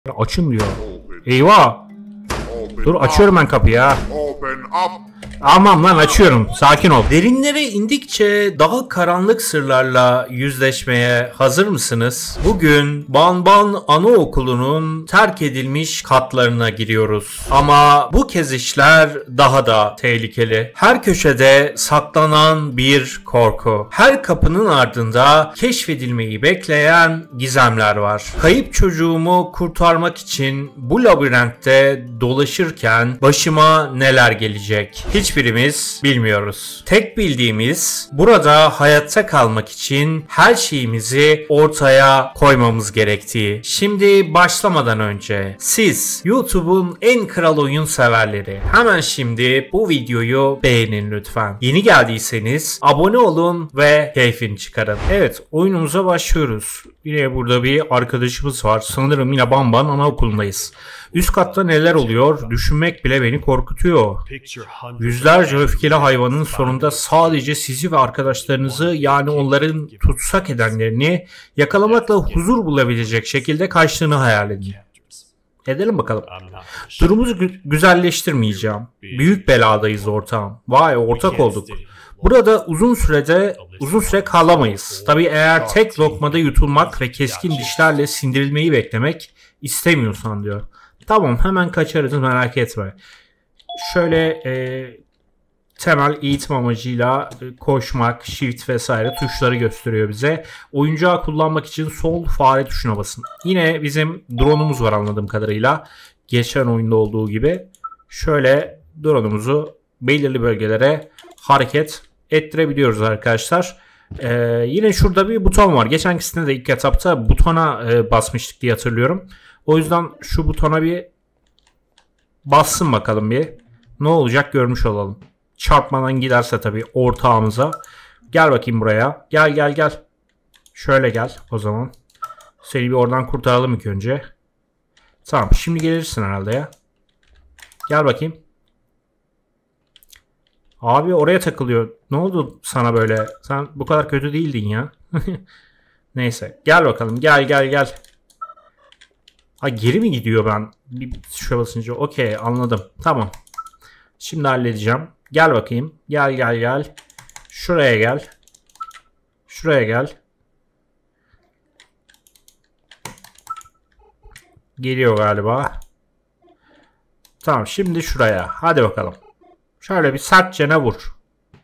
Açın diyor. Eyvah. Dur açıyorum ben kapıyı ya. Aman lan açıyorum. Sakin ol. Derinlere indikçe daha karanlık sırlarla yüzleşmeye hazır mısınız? Bugün Banban Anaokulu'nun terk edilmiş katlarına giriyoruz. Ama bu kez işler daha da tehlikeli. Her köşede saklanan bir korku. Her kapının ardında keşfedilmeyi bekleyen gizemler var. Kayıp çocuğumu kurtarmak için bu labirentte dolaşırken başıma neler gelecek? Hiçbirimiz bilmiyoruz. Tek bildiğimiz burada hayatta kalmak için her şeyimizi ortaya koymamız gerektiği. Şimdi başlamadan önce siz YouTube'un en kral oyun severleri hemen şimdi bu videoyu beğenin lütfen. Yeni geldiyseniz abone olun ve keyfini çıkarın. Evet, oyunumuza başlıyoruz. Yine burada bir arkadaşımız var. Sanırım yine Banban Anaokulu'ndayız. Üst katta neler oluyor? Düşünmek bile beni korkutuyor. Yüzlerce öfkeli hayvanın sonunda sadece sizi ve arkadaşlarınızı, yani onların tutsak edenlerini yakalamakla huzur bulabilecek şekilde kaçtığını hayal edin. Edelim bakalım. Durumumuzu güzelleştirmeyeceğim. Büyük beladayız ortağım. Vay, ortak olduk. Burada uzun süre kalamayız. Tabii eğer tek lokmada yutulmak ve keskin dişlerle sindirilmeyi beklemek istemiyorsan diyor. Tamam, hemen kaçarız, merak etme. Şöyle temel eğitim amacıyla koşmak, shift vesaire tuşları gösteriyor bize. Oyuncağı kullanmak için sol fare tuşuna basın. Yine bizim drone'umuz var anladığım kadarıyla. Geçen oyunda olduğu gibi. Şöyle drone'umuzu belirli bölgelere hareket ettirebiliyoruz arkadaşlar. Yine şurada bir buton var. Geçenkisinde de ilk etapta butona basmıştık diye hatırlıyorum. O yüzden şu butona bir bassın bakalım bir. Ne olacak görmüş olalım. Çarpmadan giderse tabii ortağımıza. Gel bakayım buraya. Gel. Şöyle gel o zaman. Seni bir oradan kurtaralım ilk önce. Tamam, şimdi gelirsin herhalde ya. Gel bakayım. Abi oraya takılıyor. Ne oldu sana böyle? Sen bu kadar kötü değildin ya. Neyse. Gel bakalım. Gel. Ha, geri mi gidiyor ben? Bir tuşa basınca. Okey, anladım. Tamam. Şimdi halledeceğim. Gel bakayım. Gel. Şuraya gel. Geliyor galiba. Tamam, şimdi şuraya. Hadi bakalım. Şöyle bir sertçene vur.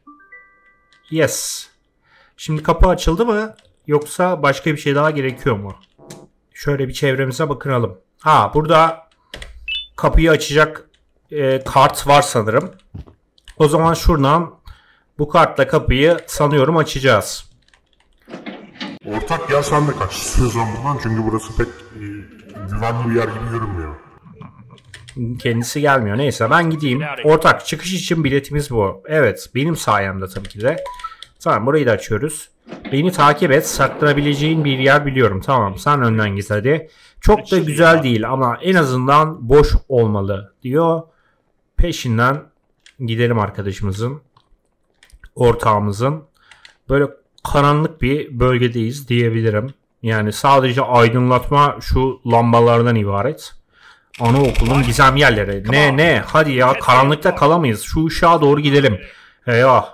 Yes. Şimdi kapı açıldı mı? Yoksa başka bir şey daha gerekiyor mu? Şöyle bir çevremize bakınalım. Ha, burada kapıyı açacak kart var sanırım. O zaman şuradan bu kartla kapıyı sanıyorum açacağız. Ortak ya, sen de kaç istiyorsan buradan, çünkü burası pek güvenli bir yer gibi görünmüyor. Kendisi gelmiyor. Neyse, ben gideyim. Ortak, çıkış için biletimiz bu. Evet, benim sayemde tabii ki de. Tamam, burayı da açıyoruz. Beni takip et. Saklanabileceğin bir yer biliyorum. Tamam, sen önden git hadi. Çok da güzel değil ama en azından boş olmalı diyor. Peşinden gidelim arkadaşımızın. Ortağımızın. Böyle karanlık bir bölgedeyiz diyebilirim. Yani sadece aydınlatma şu lambalardan ibaret. Anaokulun gizem yerleri. Ne? Hadi ya, karanlıkta kalamayız. Şu ışığa doğru gidelim. Eyvah.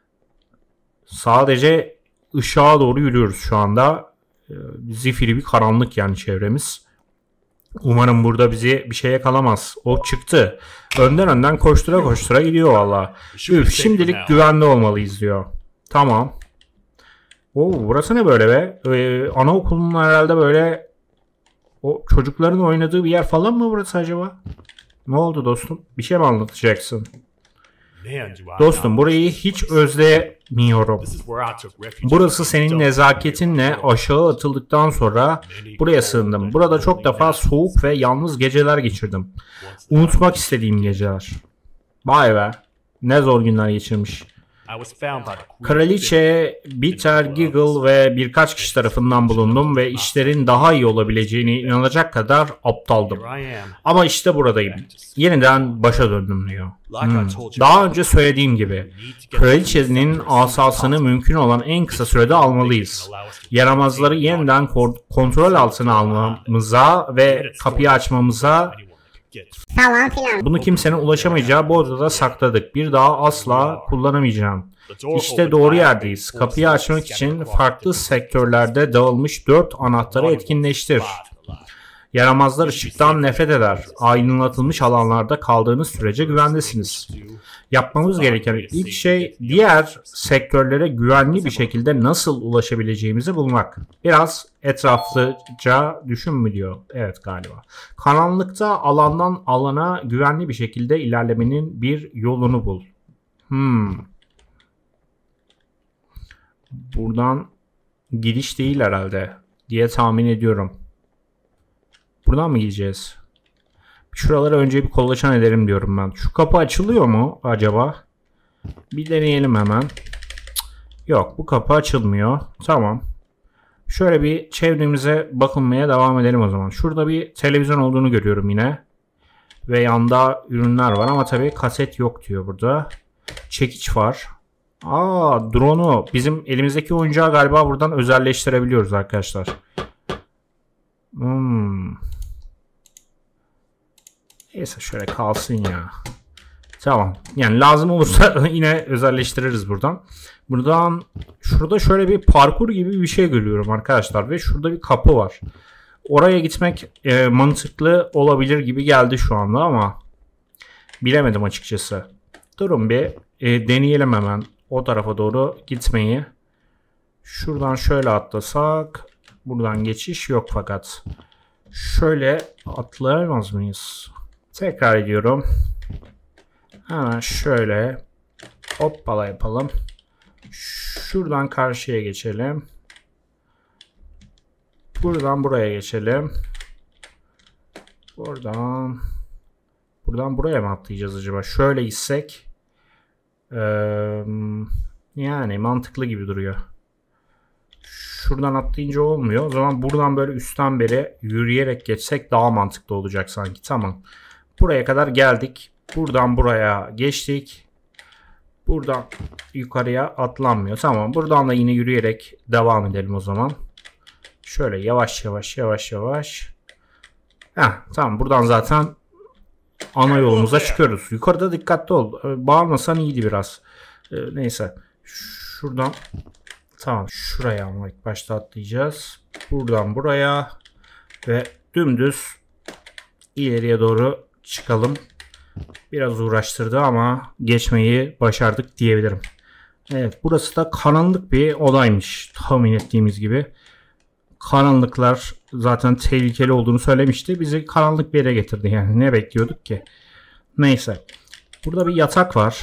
Sadece ışığa doğru yürüyoruz şu anda. Zifiri bir karanlık yani çevremiz. Umarım burada bizi bir şey yakalamaz. O çıktı. Önden koştura gidiyor valla. Şimdilik güvenli olmalıyız diyor. Tamam. Burası ne böyle be? Anaokulunun herhalde böyle o çocukların oynadığı bir yer falan mı burası acaba? Ne oldu dostum? Bir şey mi anlatacaksın? Dostum, burayı hiç özlemiyorum. Burası senin nezaketinle aşağı atıldıktan sonra buraya sığındım. Burada çok defa soğuk ve yalnız geceler geçirdim. Unutmak istediğim geceler. Vay be. Ne zor günler geçirmiş. Kraliçe, Bitter, Giggle ve birkaç kişi tarafından bulundum ve işlerin daha iyi olabileceğine inanacak kadar aptaldım. Ama işte buradayım. Yeniden başa döndüm diyor. Daha önce söylediğim gibi, kraliçenin asasını mümkün olan en kısa sürede almalıyız. Yaramazları yeniden kontrol altına almamıza ve kapıyı açmamıza falan filan. bunu kimsenin ulaşamayacağı bu odada sakladık. Bir daha asla kullanamayacağım. İşte doğru yerdeyiz. Kapıyı açmak için farklı sektörlerde dağılmış 4 anahtarı etkinleştir. Yaramazlar ışıktan nefret eder. Aydınlatılmış alanlarda kaldığınız sürece güvendesiniz. Yapmamız gereken ilk şey diğer sektörlere güvenli bir şekilde nasıl ulaşabileceğimizi bulmak. Biraz etraflıca düşün mü diyor. Evet galiba. Karanlıkta alandan alana güvenli bir şekilde ilerlemenin bir yolunu bul. Buradan gidiş değil herhalde diye tahmin ediyorum. Buradan mı gideceğiz? Şuralara önce bir kolaçan edelim diyorum ben. Şu kapı açılıyor mu acaba? Bir deneyelim hemen. Yok, bu kapı açılmıyor. Tamam. Şöyle bir çevremize bakınmaya devam edelim o zaman. Şurada bir televizyon olduğunu görüyorum yine. Ve yanda ürünler var ama tabii kaset yok diyor burada. Çekiç var. Drone'u. Bizim elimizdeki oyuncağı galiba buradan özelleştirebiliyoruz arkadaşlar. Neyse şöyle kalsın ya. Tamam. Yani lazım olursa yine özelleştiririz buradan. Şurada şöyle bir parkur gibi bir şey görüyorum arkadaşlar. Ve şurada bir kapı var. Oraya gitmek mantıklı olabilir gibi geldi şu anda ama bilemedim açıkçası. Durun bir deneyelim hemen o tarafa doğru gitmeyi. Şuradan şöyle atlasak. Buradan geçiş yok fakat. Şöyle atlayamaz mıyız? Tekrar ediyorum. Hemen şöyle hoppala yapalım. Şuradan karşıya geçelim. Buradan buraya geçelim. Buradan buraya mı atlayacağız acaba? Şöyle gitsek yani mantıklı gibi duruyor. Şuradan atlayınca olmuyor. O zaman buradan böyle üstten beri yürüyerek geçsek daha mantıklı olacak sanki. Tamam. Buraya kadar geldik. Buradan buraya geçtik. Buradan yukarıya atlanmıyor. Tamam. Buradan da yine yürüyerek devam edelim o zaman. Şöyle yavaş. Tamam. Buradan zaten ana yolumuza çıkıyoruz. Yukarıda dikkatli ol. Bağırmasan iyiydi biraz. Neyse. Şuradan tamam. Şuraya ama ilk başta atlayacağız. Buradan buraya ve dümdüz ileriye doğru çıkalım. Biraz uğraştırdı ama geçmeyi başardık diyebilirim. Evet, burası da karanlık bir odaymış. Tahmin ettiğimiz gibi. Karanlıklar zaten tehlikeli olduğunu söylemişti. Bizi karanlık bir yere getirdi. Yani ne bekliyorduk ki? Neyse. Burada bir yatak var.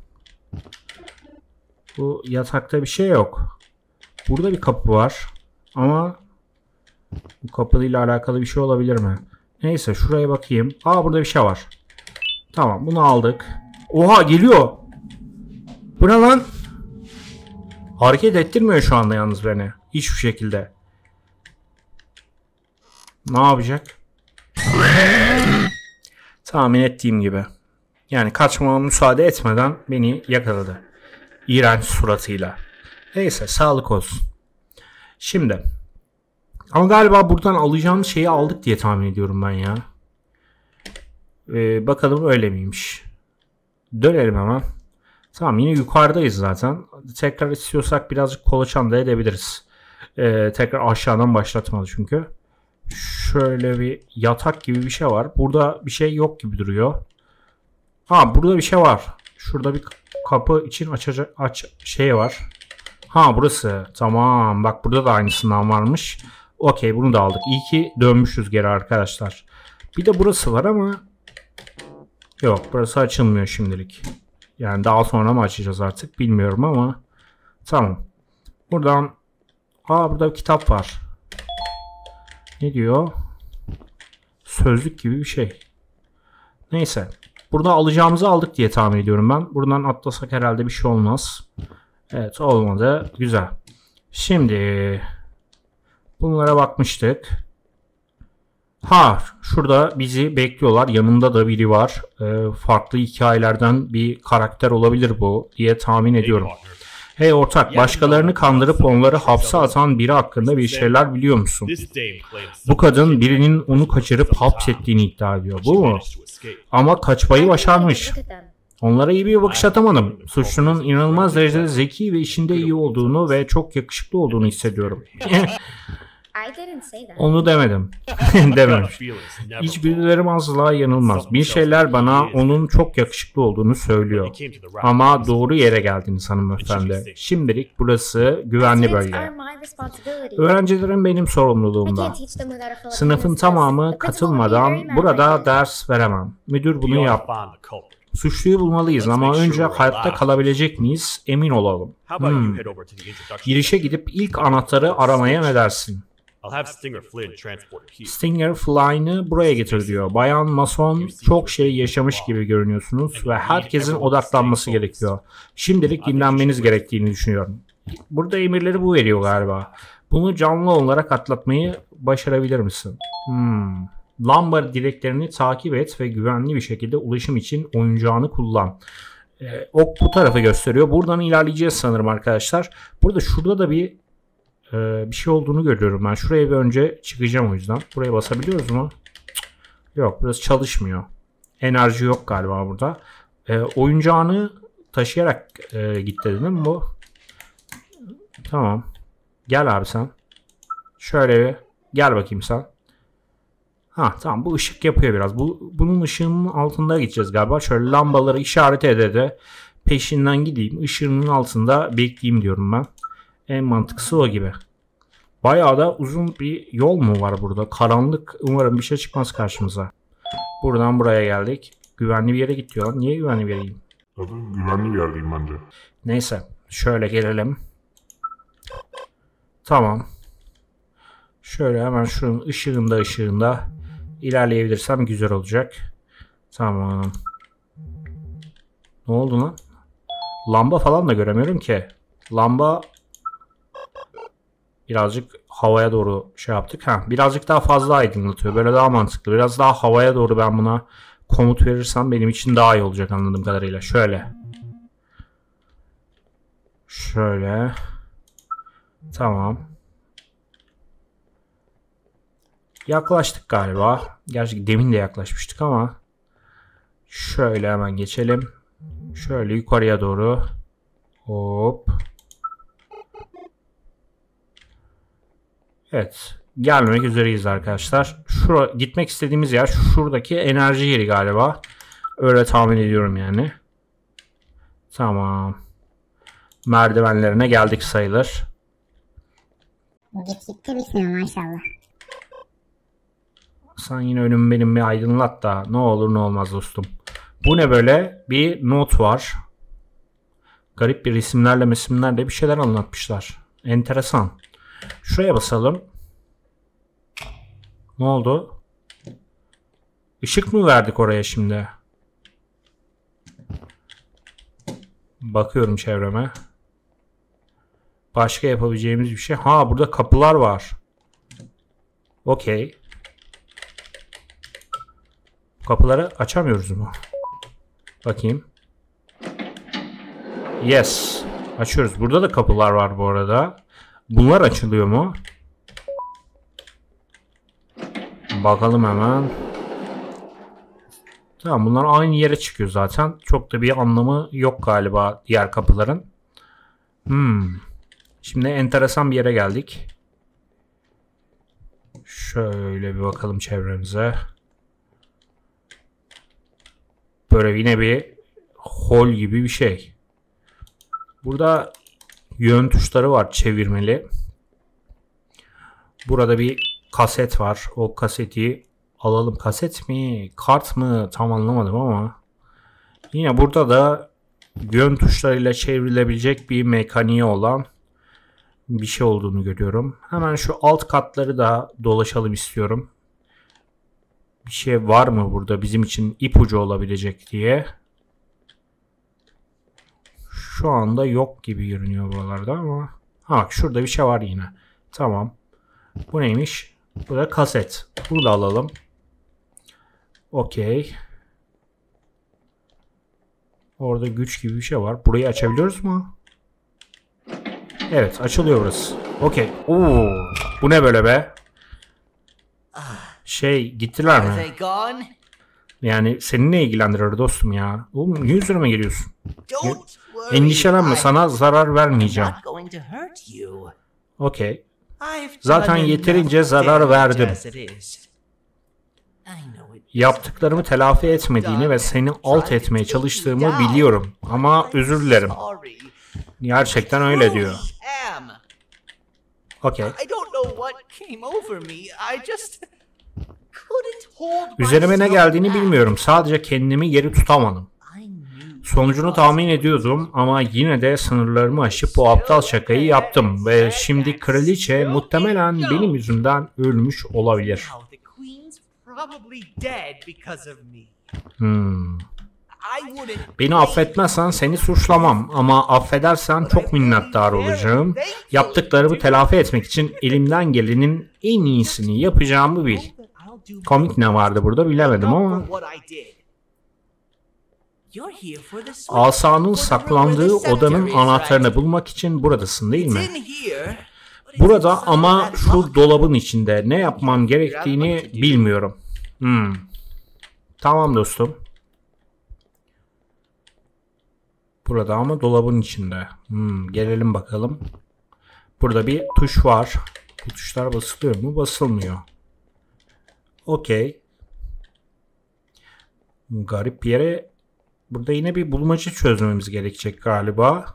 Bu yatakta bir şey yok. Burada bir kapı var. Ama bu kapıyla alakalı bir şey olabilir mi? Neyse şuraya bakayım. Burada bir şey var. Tamam, bunu aldık. Oha, geliyor. Bu ne lan? Hareket ettirmiyor şu anda yalnız beni. Hiçbir şekilde. Ne yapacak? Tahmin ettiğim gibi. Yani kaçmama müsaade etmeden beni yakaladı. İğrenç suratıyla. Neyse, sağlık olsun. Şimdi. Ama galiba buradan alacağımız şeyi aldık diye tahmin ediyorum ben ya. Bakalım öyle miymiş. Dönelim hemen. Tamam, yine yukarıdayız zaten. Tekrar istiyorsak birazcık kolaçan da edebiliriz. Tekrar aşağıdan başlatmadı çünkü. Şöyle bir yatak gibi bir şey var. Burada bir şey yok gibi duruyor. Burada bir şey var. Şurada bir kapı için şey var. Burası. Tamam. Bak, burada da aynısından varmış. Okey, bunu da aldık. İyi ki dönmüşüz geri arkadaşlar. Bir de burası var ama yok, burası açılmıyor şimdilik. Yani daha sonra mı açacağız artık bilmiyorum ama tamam. Buradan burada bir kitap var. Ne diyor? Sözlük gibi bir şey. Neyse. Burada alacağımızı aldık diye tahmin ediyorum ben. Buradan atlasak herhalde bir şey olmaz. Evet, olmadı. Güzel. Şimdi bunlara bakmıştık. Şurada bizi bekliyorlar. Yanında da biri var. Farklı hikayelerden bir karakter olabilir bu diye tahmin ediyorum. Hey ortak, başkalarını kandırıp onları hapse atan biri hakkında bir şeyler biliyor musun? Bu kadın birinin onu kaçırıp hapsettiğini iddia ediyor. Bu mu? Ama kaçmayı başarmış. Onlara iyi bir bakış atamadım. Suçlunun inanılmaz derecede zeki ve işinde iyi olduğunu ve çok yakışıklı olduğunu hissediyorum. Onu demedim. Demedim. Hiçbirilerim asla yanılmaz. Bir şeyler bana onun çok yakışıklı olduğunu söylüyor. Ama doğru yere geldiniz hanımefendi. Şimdilik burası güvenli bölge. Öğrencilerim benim sorumluluğumda. Sınıfın tamamı katılmadan burada ders veremem. Müdür bunu yap. Suçluyu bulmalıyız ama önce hayatta kalabilecek miyiz emin olalım. Girişe gidip ilk anahtarı aramaya ne dersin? Stinger Fly'ını buraya getir diyor. Bayan Mason, çok şey yaşamış gibi görünüyorsunuz ve herkesin odaklanması gerekiyor. Şimdilik dinlenmeniz gerektiğini düşünüyorum. Burada emirleri bu veriyor galiba. Bunu canlı olarak atlatmayı başarabilir misin? Lamba direklerini takip et ve güvenli bir şekilde ulaşım için oyuncağını kullan. Ok bu tarafı gösteriyor. Buradan ilerleyeceğiz sanırım arkadaşlar. Şurada da bir şey olduğunu görüyorum ben. Şuraya bir önce çıkacağım o yüzden. Buraya basabiliyoruz mu? Yok, burası çalışmıyor. Enerji yok galiba burada. Oyuncağını taşıyarak git dedi değil mi bu? Tamam. Gel abi sen. Şöyle bir gel bakayım sen. Tamam, bu ışık yapıyor biraz. Bunun ışığının altında gideceğiz galiba. Şöyle lambaları işaret ede peşinden gideyim. Işığının altında bekleyeyim diyorum ben. En mantıklısı o gibi. Bayağı da uzun bir yol mu var burada? Karanlık. Umarım bir şey çıkmaz karşımıza. Buradan buraya geldik. Güvenli bir yere git diyor. Niye güvenli bir yere gideyim? Güvenli bir yerdeyim bence. Neyse. Şöyle gelelim. Tamam. Şöyle hemen şunun ışığında ilerleyebilirsem güzel olacak. Tamam. Ne oldu lan? Lamba falan da göremiyorum ki. Lamba birazcık havaya doğru şey yaptık. Birazcık daha fazla aydınlatıyor. Böyle daha mantıklı. Biraz daha havaya doğru ben buna komut verirsem benim için daha iyi olacak anladığım kadarıyla. Şöyle. Tamam. Yaklaştık galiba. Gerçi demin de yaklaşmıştık ama. Şöyle hemen geçelim. Şöyle yukarıya doğru. Hop. Evet. Gelmek üzereyiz arkadaşlar. Gitmek istediğimiz yer şuradaki enerji yeri galiba. Öyle tahmin ediyorum yani. Tamam. Merdivenlerine geldik sayılır. Git bitmiyor maşallah. Sen yine önümü benim bir aydınlat da ne olur ne olmaz dostum. Bu ne böyle? Bir not var. Garip bir resimlerle bir şeyler anlatmışlar. Enteresan. Şuraya basalım. Ne oldu? Işık mı verdik oraya şimdi? Bakıyorum çevreme. Başka yapabileceğimiz bir şey. Burada kapılar var. Okey. Kapıları açamıyoruz mu? Bakayım. Yes. Açıyoruz. Burada da kapılar var bu arada. Bunlar açılıyor mu? Bakalım hemen. Tamam, bunlar aynı yere çıkıyor zaten. Çok da bir anlamı yok galiba diğer kapıların. Şimdi enteresan bir yere geldik. Şöyle bir bakalım çevremize. Böyle yine bir hol gibi bir şey. Burada yön tuşları var çevirmeli. Burada bir kaset var. O kaseti alalım. Kaset mi? Kart mı? Tam anlamadım ama. Yine burada da yön tuşlarıyla çevrilebilecek bir mekaniği olan bir şey olduğunu görüyorum. Hemen şu alt katları da dolaşalım istiyorum. bir şey var mı burada bizim için ipucu olabilecek diye. Şu anda yok gibi görünüyor buralarda ama. Ha bak şurada bir şey var yine. Tamam. Bu neymiş? Bu da kaset. Bunu da alalım. Okey. Orada güç gibi bir şey var. Burayı açabiliyoruz mu? Evet, açılıyor burası. Okey. Oo, bu ne böyle be? Gittiler mi? Yani seni ne ilgilendirir dostum ya? Oğlum niye üzerime geliyorsun? Endişelenme, sana zarar vermeyeceğim. Okey. Zaten yeterince zarar verdim. Yaptıklarımı telafi etmediğini ve seni alt etmeye çalıştığımı biliyorum. Ama özür dilerim. Gerçekten öyle diyor. Okey. Üzerime ne geldiğini bilmiyorum. Sadece kendimi geri tutamadım. Sonucunu tahmin ediyordum ama yine de sınırlarımı aşıp bu aptal şakayı yaptım. Ve şimdi kraliçe muhtemelen benim yüzümden ölmüş olabilir. Beni affetmezsen seni suçlamam ama affedersen çok minnettar olacağım. Yaptıklarımı telafi etmek için elimden gelenin en iyisini yapacağımı bil. Komik ne vardı burada bilemedim ama. Asanın saklandığı odanın anahtarını bulmak için buradasın değil mi? Burada ama şu dolabın içinde ne yapmam gerektiğini bilmiyorum. Tamam dostum. Burada ama dolabın içinde. Gelelim bakalım. Burada bir tuş var. Bu tuşlar basılıyor mu? Basılmıyor. Okey. Garip bir yere. Burada yine bir bulmaca çözmemiz gerekecek galiba.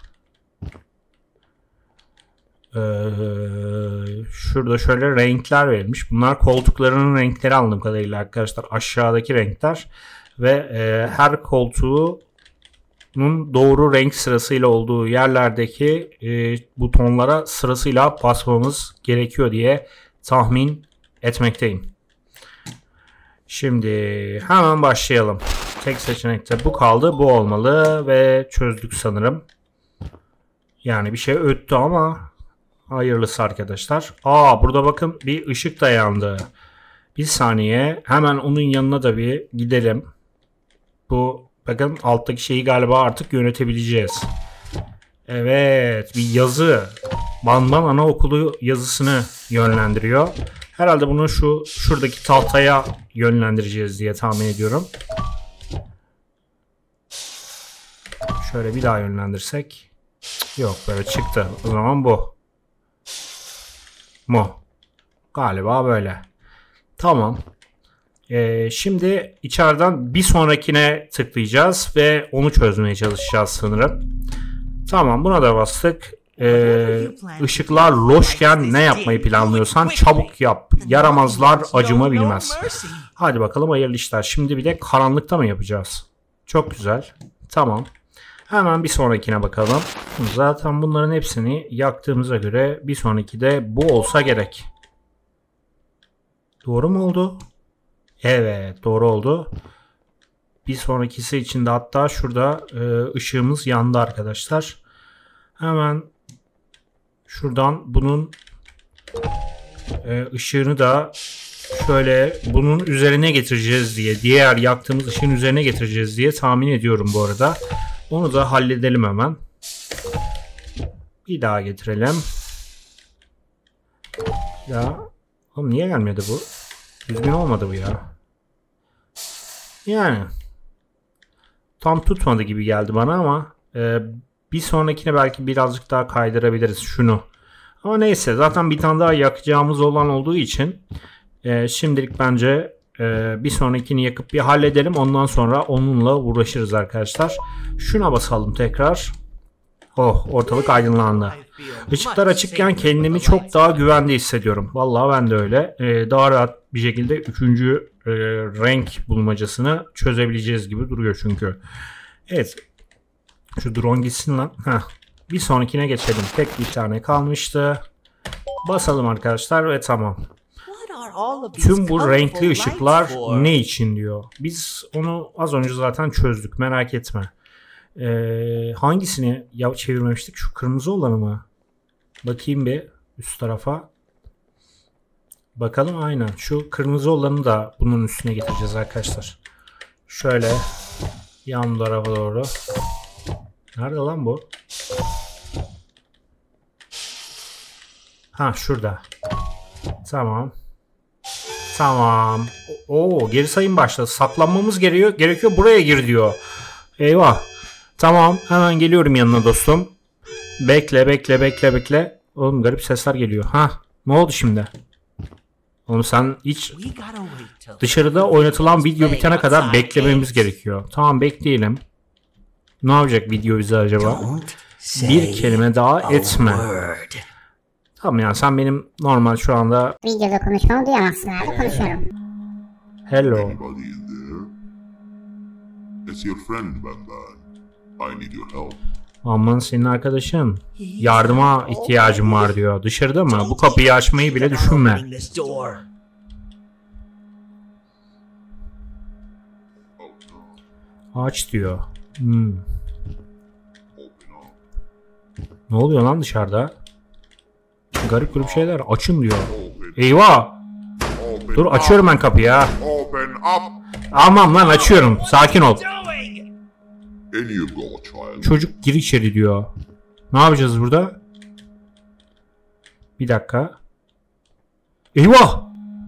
Şurada şöyle renkler verilmiş. Bunlar koltuklarının renkleri anladığım kadarıyla arkadaşlar. Aşağıdaki renkler. Ve her koltuğun doğru renk sırasıyla olduğu yerlerdeki butonlara sırasıyla basmamız gerekiyor diye tahmin etmekteyim. Şimdi hemen başlayalım. Tek seçenekte bu kaldı. Bu olmalı ve çözdük sanırım. Yani bir şey öttü ama hayırlısı arkadaşlar. Burada bakın bir ışık da yandı. Bir saniye. Hemen onun yanına da bir gidelim. Bu bakın alttaki şeyi galiba artık yönetebileceğiz. Evet, bir yazı. Banban Anaokulu yazısını yönlendiriyor. Herhalde bunu şuradaki tahtaya yönlendireceğiz diye tahmin ediyorum. Şöyle bir daha yönlendirsek. Yok, böyle çıktı. O zaman bu. Mu. Galiba böyle. Tamam. Şimdi içeriden bir sonrakine tıklayacağız ve onu çözmeye çalışacağız sanırım. Tamam, buna da bastık. Işıklar loşken ne yapmayı planlıyorsan çabuk yap. Yaramazlar acıma bilmez. Hadi bakalım, hayırlı işler. Şimdi bir de karanlıkta mı yapacağız? Çok güzel. Tamam. Hemen bir sonrakine bakalım. Zaten bunların hepsini yaktığımıza göre bir sonraki de bu olsa gerek. Doğru mu oldu? Evet, doğru oldu. Bir sonrakisi için de hatta şurada ışığımız yandı arkadaşlar. Hemen şuradan bunun ışığını da şöyle bunun üzerine getireceğiz diye, diğer yaktığımız ışığın üzerine getireceğiz diye tahmin ediyorum bu arada. Onu da halledelim hemen. Bir daha getirelim. Ya oğlum niye gelmedi bu? Düzgün olmadı bu ya. Yani tam tutmadı gibi geldi bana ama bir sonrakine belki birazcık daha kaydırabiliriz şunu. Ama neyse, zaten bir tane daha yakacağımız olan olduğu için şimdilik bence bir sonrakini yakıp bir halledelim. Ondan sonra onunla uğraşırız arkadaşlar. Şuna basalım tekrar. Ortalık aydınlandı. Işıklar açıkken kendimi çok daha güvende hissediyorum. Vallahi ben de öyle. Daha rahat bir şekilde 3. renk bulmacasını çözebileceğiz gibi duruyor çünkü. Evet. Şu drone gitsin lan. Bir sonrakine geçelim. Tek bir tane kalmıştı. Basalım arkadaşlar ve tamam. Tüm bu renkli ışıklar ne için diyor. Biz onu az önce zaten çözdük, merak etme. Hangisini çevirmemiştik? Şu kırmızı olanı mı? Bakayım bir üst tarafa. Bakalım, aynen. Şu kırmızı olanı da bunun üstüne getireceğiz arkadaşlar. Şöyle yan tarafa doğru. Nerede lan bu? Ha, şurada. Tamam. Tamam. Oo, geri sayım başladı. Saklanmamız gerekiyor. Buraya gir diyor. Eyvah. Tamam, hemen geliyorum yanına dostum. Bekle. Oğlum garip sesler geliyor. Ha, ne oldu şimdi? Oğlum sen hiç dışarıda oynatılan video bitene kadar beklememiz gerekiyor. Tamam, bekleyelim. Ne yapacak video bize acaba? Bir kelime daha etme. Tamam, yani sen benim normal şu anda Videoda konuşmamı duyamazsın abi, konuşuyorum. hello. Anybody in there? It's your friend, Banban. I need your help. Aman, senin arkadaşın. Yardıma ihtiyacım var diyor. Dışarıda mı? Bu kapıyı açmayı bile düşünme. Aç diyor. Ne oluyor lan dışarıda? Garip şeyler. Açın diyor. Eyvah! Dur, açıyorum ben kapıyı ha. Open up. Aman lan, açıyorum. Sakin ol. In you go, child. Çocuk gir içeri diyor. Ne yapacağız burada? Bir dakika. Eyvah!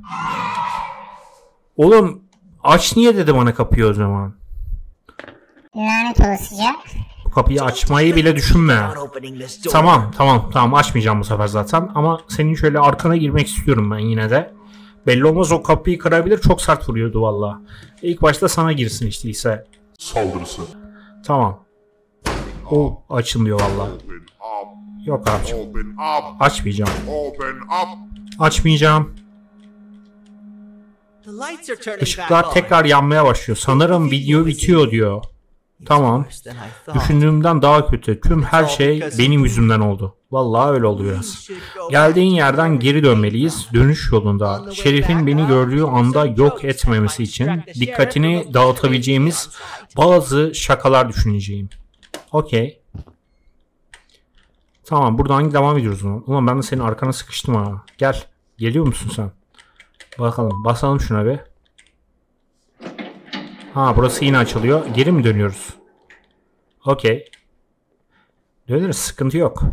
Oğlum aç niye dedi bana kapıyı o zaman? Lanet olasıca. Bu kapıyı açmayı bile düşünme. Tamam açmayacağım bu sefer zaten. Ama senin şöyle arkana girmek istiyorum ben yine de. Belli olmaz, o kapıyı kırabilir, çok sert vuruyordu valla. İlk başta sana girsin işte ise. Saldırısı. Tamam. O açın diyor valla. Open up. Yok abicim. Open up. Açmayacağım. Open up. Açmayacağım. Işıklar tekrar yanmaya başlıyor. Sanırım video bitiyor diyor. Tamam. Düşündüğümden daha kötü. Tüm her şey benim yüzümden oldu. Vallahi öyle oldu biraz. Geldiğin yerden geri dönmeliyiz. Dönüş yolunda. Şerif'in beni gördüğü anda yok etmemesi için dikkatini dağıtabileceğimiz bazı şakalar düşüneceğim. Okey. Tamam, buradan devam ediyoruz. Ulan ben de senin arkana sıkıştım ha. Gel. Geliyor musun sen? Bakalım. Basalım şuna bir. Ha, burası yine açılıyor. Geri mi dönüyoruz? Okey. Döneriz. Sıkıntı yok.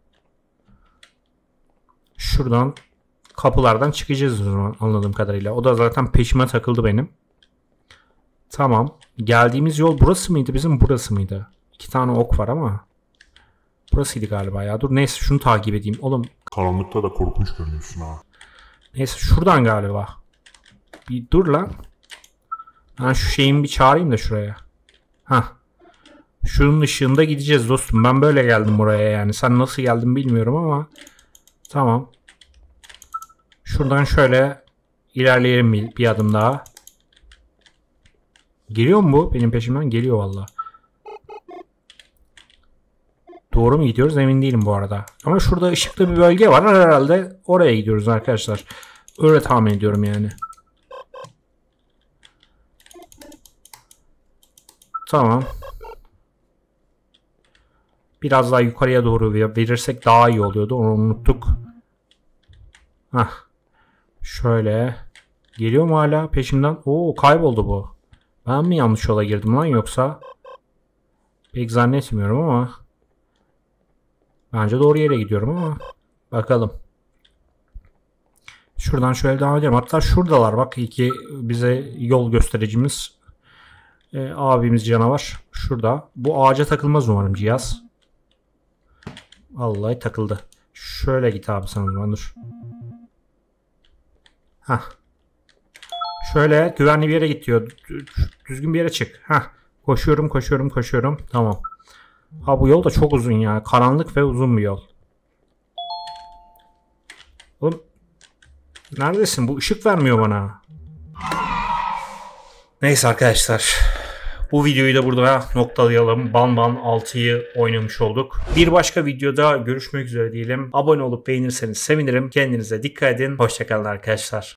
Şuradan kapılardan çıkacağız o zaman anladığım kadarıyla. O da zaten peşime takıldı benim. Tamam. Geldiğimiz yol burası mıydı bizim? Burası mıydı? 2 tane ok var ama. Burasıydı galiba ya. Dur neyse, şunu takip edeyim. Oğlum. Karanlıkta da korkunç görünüyorsun ha. Neyse, şuradan galiba. Bir dur lan. Ben şu şeyimi bir çağırayım da şuraya. Hah. Şunun ışığında gideceğiz dostum. Ben böyle geldim buraya yani. Sen nasıl geldin bilmiyorum ama. Tamam. Şuradan şöyle ilerleyelim bir adım daha. Geliyor mu bu? Benim peşimden geliyor valla. Doğru mu gidiyoruz emin değilim bu arada. Ama şurada ışıklı bir bölge var. Herhalde oraya gidiyoruz arkadaşlar. Öyle tahmin ediyorum yani. Tamam. Biraz daha yukarıya doğru verirsek daha iyi oluyordu. Onu unuttuk. Hah. Şöyle. Geliyor mu hala peşimden? Oo, kayboldu bu. Ben mi yanlış yola girdim lan yoksa? Pek zannetmiyorum ama. Bence doğru yere gidiyorum ama. Bakalım. Şuradan şöyle devam edelim. Hatta şuradalar bak, iki bize yol göstericimiz. Abimiz canavar. Şurada. Bu ağaca takılmaz umarım cihaz. Vallahi takıldı. Şöyle git abi sen o zaman, dur. Hah. Şöyle güvenli bir yere git diyor. Düzgün bir yere çık. Hah. Koşuyorum. Tamam. Ha, bu yol da çok uzun ya. Karanlık ve uzun bir yol. Oğlum. Neredesin? Bu ışık vermiyor bana. Neyse arkadaşlar. Bu videoyu da burada noktalayalım. Banban 6'yı oynamış olduk. Bir başka videoda görüşmek üzere diyelim. Abone olup beğenirseniz sevinirim. Kendinize dikkat edin. Hoşçakalın arkadaşlar.